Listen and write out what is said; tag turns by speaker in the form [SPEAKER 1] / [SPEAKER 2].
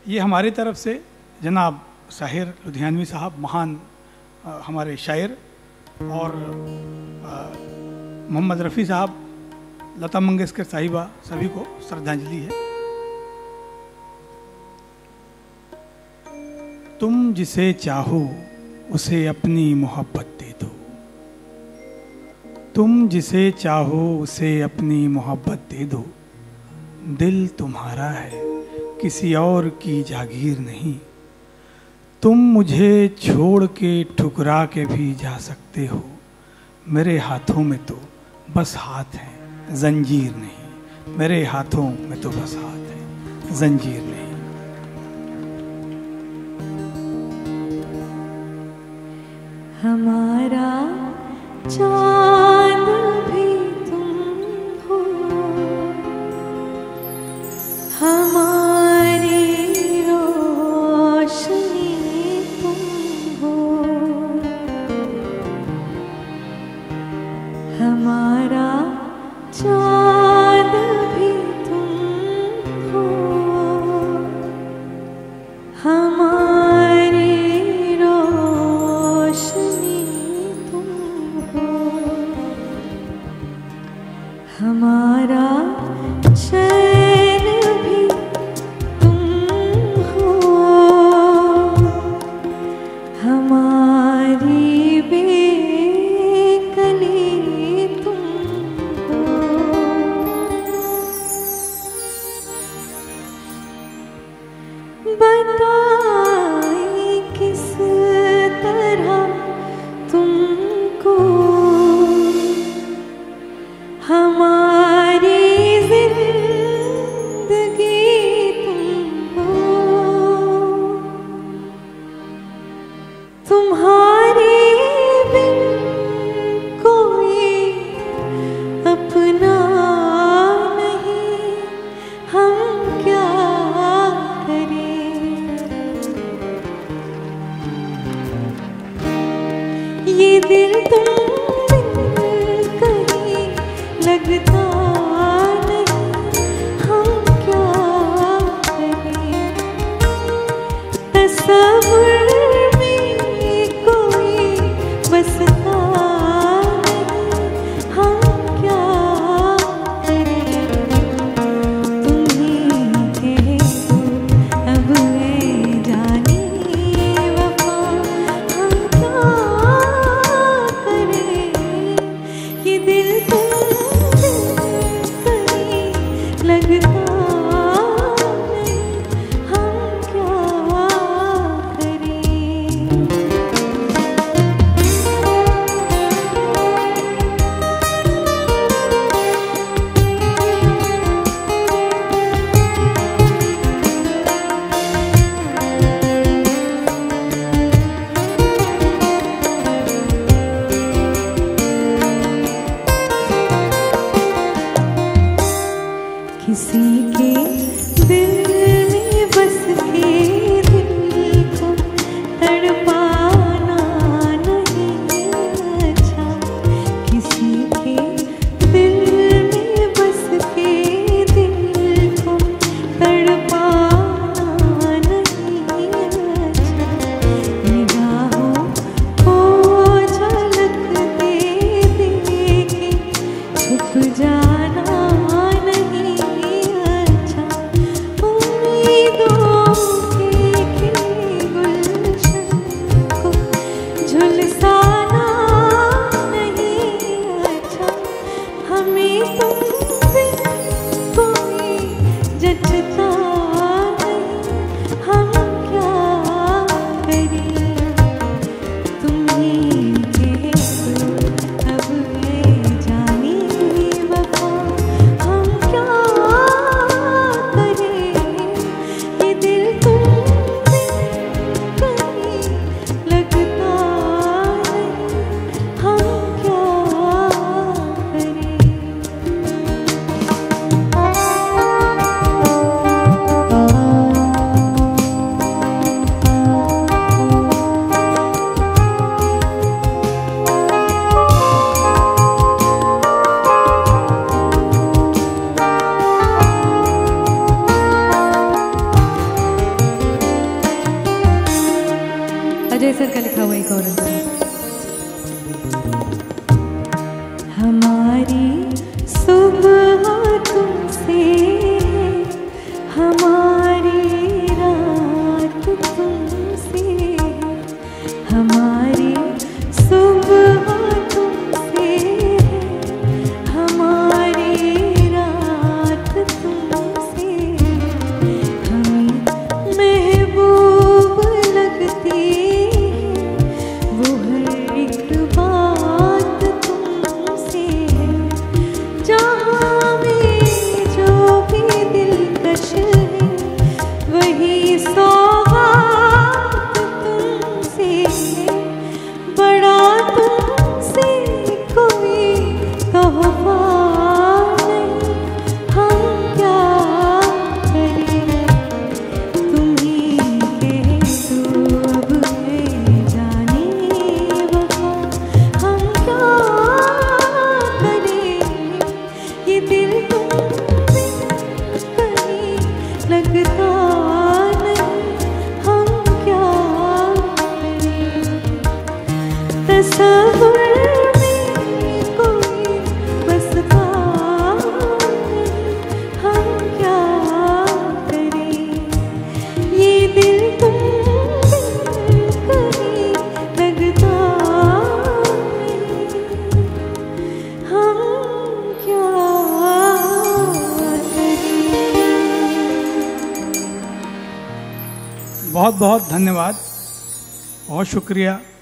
[SPEAKER 1] ये हमारी तरफ से जनाब साहिर लुधियानवी साहब, महान हमारे शायर, और मोहम्मद रफ़ी साहब, लता मंगेशकर साहिबा, सभी को श्रद्धांजलि है। तुम जिसे चाहो उसे अपनी मोहब्बत दे दो, तुम जिसे चाहो उसे अपनी मोहब्बत दे दो। दिल तुम्हारा है किसी और की जागीर नहीं, तुम मुझे छोड़ के ठुकरा के भी जा सकते हो। मेरे हाथों में तो बस हाथ है, जंजीर नहीं। मेरे हाथों में तो बस हाथ है, जंजीर नहीं।
[SPEAKER 2] हमारा चांद भी तुम हो, हमारी रोशनी तुम हो, हमारा चांद भी तुम हो, हमारी रोशनी तुम हो, हमारा चैन भी तुम हो, हमारी बेकली तुम हो। बताएं किस तरह तुमको हमारी जिंदगी तुम हो, तुम्हारे बिन कोई अपना नहीं, हम क्या करें।
[SPEAKER 3] सर का लिखा हुआ एक और अंतर है।
[SPEAKER 2] हमारी सुबह तुमसे है, हमारी रात तुमसे है, हमारी सुबह तुमसे है, हमारी रात तुमसे है, हमें महबूब लगती है वो हर एक बात तुमसे है, जहाँ में जो भी दिलकश है वही सौगात तुमसे है, बड़ा तुमसे कोई तोहफा नहीं, हम क्या करें, तुम ही कह दो अब है जाने वफा, हम क्या करें, ये दिल तुमसे कहीं लगता नहीं, हम क्या करें, तसव्वुर में कोई बसता नहीं, हम क्या करें, ये दिल तुमसे कहीं लगता नहीं, हम क्या करें।
[SPEAKER 1] बहुत बहुत धन्यवाद, बहुत शुक्रिया।